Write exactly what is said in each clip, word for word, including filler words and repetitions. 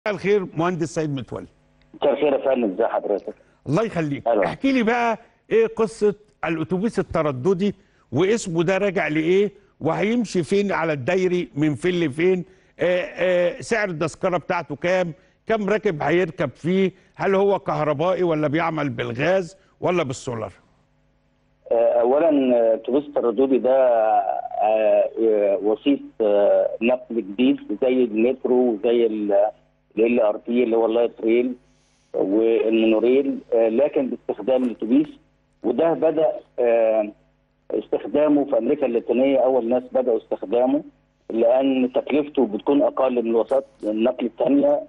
مساء الخير مهندس سيد متولي. مساء الخير يا فندم، ازي حضرتك؟ الله يخليك. ألو. احكي لي بقى ايه قصه الاتوبيس الترددي واسمه ده راجع لايه وهيمشي فين على الدايري من فين لفين؟ آآ آآ سعر التذكره بتاعته كام؟ كم راكب هيركب فيه؟ هل هو كهربائي ولا بيعمل بالغاز ولا بالسولار؟ اولا الاتوبيس الترددي ده وسيط نقل جديد زي المترو وزي ال ار تي اللي هو اللايت ريل والمونوريل، لكن باستخدام الاتوبيس. وده بدا استخدامه في امريكا اللاتينيه، اول ناس بداوا استخدامه لان تكلفته بتكون اقل من وسائط النقل الثانيه،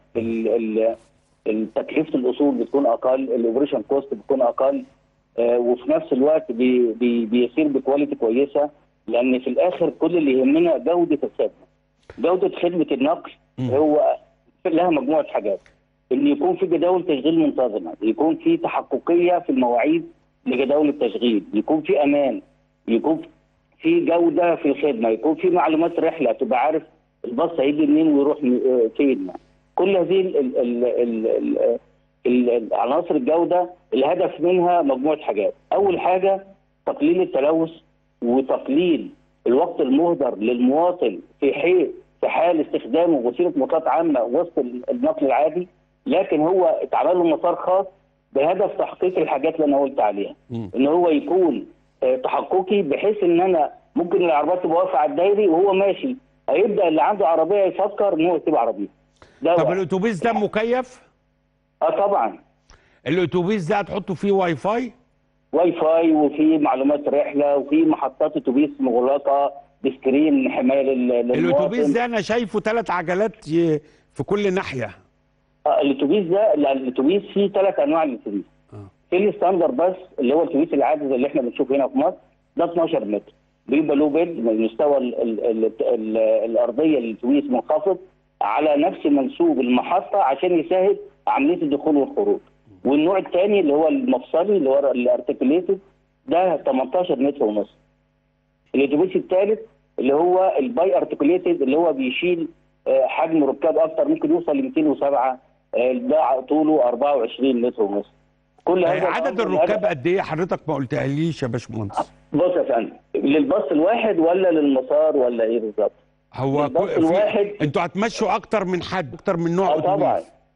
تكلفه الاصول بتكون اقل، الاوبريشن كوست بتكون اقل، آه وفي نفس الوقت بي بي بيصير بكواليتي كويسه، لان في الاخر كل اللي يهمنا جوده الخدمه. جوده خدمه النقل هو لها مجموعه حاجات، ان يكون في جداول تشغيل منتظمه، يكون في تحققيه في المواعيد لجداول التشغيل، يكون في امان، يكون في جوده في الخدمه، يكون في معلومات رحله، تبقى عارف الباص هيجي منين ويروح فين. كل هذه ال ال ال ال عناصر الجوده الهدف منها مجموعه حاجات. اول حاجه تقليل التلوث وتقليل الوقت المهدر للمواطن في حين في حال استخدامه وسيله مواصلات عامه وسط النقل العادي، لكن هو اتعمل له مسار خاص بهدف تحقيق الحاجات اللي انا قلت عليها. م. ان هو يكون تحققي بحيث ان انا ممكن العربيات تبقى واقفه على الدايري وهو ماشي هيبدا اللي عنده عربيه يفكر ان هو يسيب عربيته. طب الاتوبيس ده مكيف؟ اه طبعا. الاتوبيس ده هتحطوا فيه واي فاي؟ واي فاي وفي معلومات رحله وفي محطات اتوبيس مغلقه بسكرين حمايه للمواطن. الاتوبيس ده انا شايفه ثلاث عجلات في كل ناحيه. اه الاتوبيس ده الاتوبيس فيه ثلاث انواع للاتوبيس. اه في الستاندر بس اللي هو الاتوبيس العادي زي اللي احنا بنشوفه هنا في مصر، ده اتناشر متر، بيبقى له بيد من مستوى ال ال ال ال الارضيه للاتوبيس منخفض على نفس منسوب المحطه عشان يسهل عمليه الدخول والخروج. والنوع الثاني اللي هو المفصلي اللي هو الارتكليتد ده تمنتاشر متر ونص. الاتوبيس الثالث اللي هو الباي ارتكليتد اللي هو بيشيل حجم ركاب اكتر، ممكن يوصل ل مئتين وسبعة، ده طوله اربعة وعشرين متر ونص. كل هذا عدد الركاب قد ايه حضرتك ما قلتهاليش يا باشمهندس؟ بص يا فندم، للباص الواحد ولا للمسار ولا ايه بالظبط؟ هو الباص الواحد انتوا هتمشوا اكتر من حد، اكتر من نوع اتوبيس؟ اه طبعا.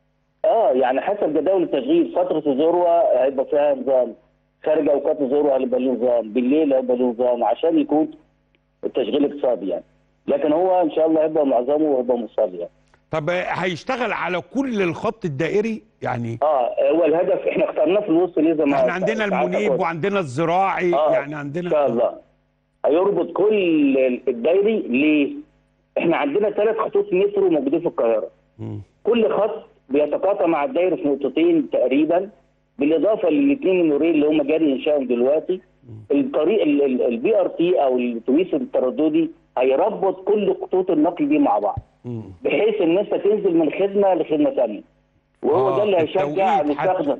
اه يعني حسب جداول التشغيل، فتره الذروه هيبقى فيها نظام، خارج اوقات الذروه هيبقى له نظام، بالليل هيبقى له نظام عشان يكون التشغيل اقتصادي يعني. لكن هو ان شاء الله هيبقى معظمه وهيبقى مصلي يعني. طب هيشتغل على كل الخط الدائري يعني؟ اه هو الهدف احنا اخترناه في الوسط ليه زي ما احنا عندنا المنيب وعندنا الزراعي. آه يعني عندنا ان شاء الله هيربط كل الدائري. ليه؟ احنا عندنا ثلاث خطوط مترو موجودين في القاهره. م. كل خط بيتقاطع مع الدائري في نقطتين تقريبا، بالاضافه للاثنين المونوريل اللي هم جاري انشائهم دلوقتي. م. الطريق البي ار تي او الاتوبيس الترددي هيربط كل خطوط النقل دي مع بعض، م. بحيث ان انت تنزل من خدمه لخدمه ثانيه، وهو آه ده اللي هيشجع المستخدم.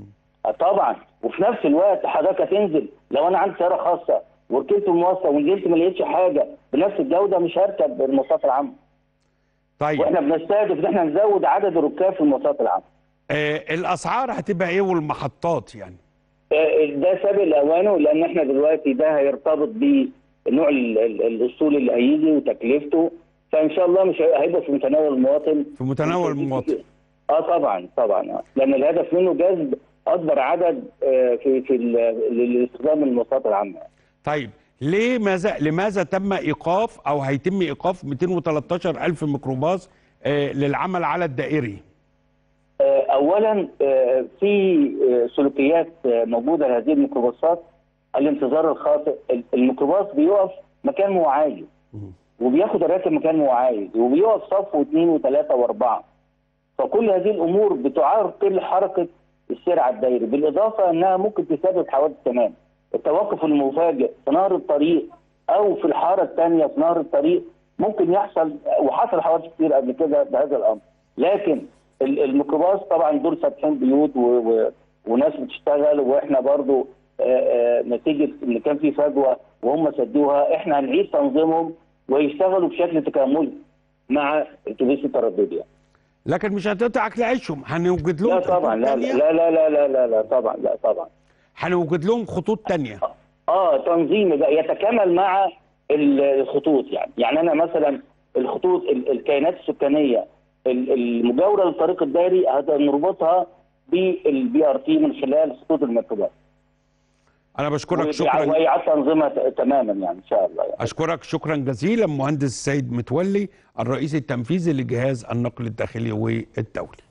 طبعا. وفي نفس الوقت حضرتك هتنزل، لو انا عندي سياره خاصه وركبت المواصله ونزلت ما لقيتش حاجه بنفس الجوده مش هركب المواصلات العامه. طيب واحنا بنستهدف ان احنا نزود عدد الركاب في المواصلات العامه. آه الاسعار هتبقى ايه والمحطات يعني؟ آه ده سابق لاوانه، لان احنا دلوقتي ده هيرتبط بنوع الاصول اللي هيجي وتكلفته، فان شاء الله مش هيبقى في متناول المواطن. في متناول المواطن. اه طبعا طبعا اه لان الهدف منه جذب اكبر عدد آه في في الاستخدام المواصلات العامه. طيب ليه ماذا لماذا تم ايقاف او هيتم ايقاف مئتين وتلتاشر ألف ميكروباص آه للعمل على الدائري؟ آه اولا آه في آه سلوكيات آه موجوده لهذه الميكروباصات، الانتظار الخاطئ. الميكروباص بيقف مكان مو عايز وبياخد الراكب مكان مو عايز وبيقف صف واثنين وثلاثه واربعه، فكل هذه الامور بتعرقل حركه السير على الدائري، بالاضافه انها ممكن تسبب حوادث كمان. التوقف المفاجئ في نهر الطريق او في الحاره الثانيه في نهر الطريق ممكن يحصل، وحصل حوادث كتير قبل كده بهذا الامر. لكن الميكروباص طبعا دول فاتحين بيوت و... و... وناس بتشتغل، واحنا برضو آآ آآ نتيجه ان كان في فجوه وهم سدوها، احنا هنعيد تنظيمهم ويشتغلوا بشكل تكاملي مع الاتوبيس الترددي يعني. لكن مش هتقطع اكل عيشهم، هنوجد لهم لا طبعا، لا تانية. لا لا لا لا لا, لا طبعا، لا طبعا. هنوجد لهم خطوط تانية. اه تنظيم بقى يتكامل مع الخطوط. يعني يعني انا مثلا الخطوط الكيانات السكانيه المجاوره للطريق الدائري هنربطها بالبي ار تي من خلال خطوط المركبات. انا بشكرك شكرا، واعاده تنظيمها تماما يعني ان شاء الله يعني. اشكرك شكرا جزيلا مهندس سيد متولي، الرئيس التنفيذي لجهاز النقل الداخلي والدولي.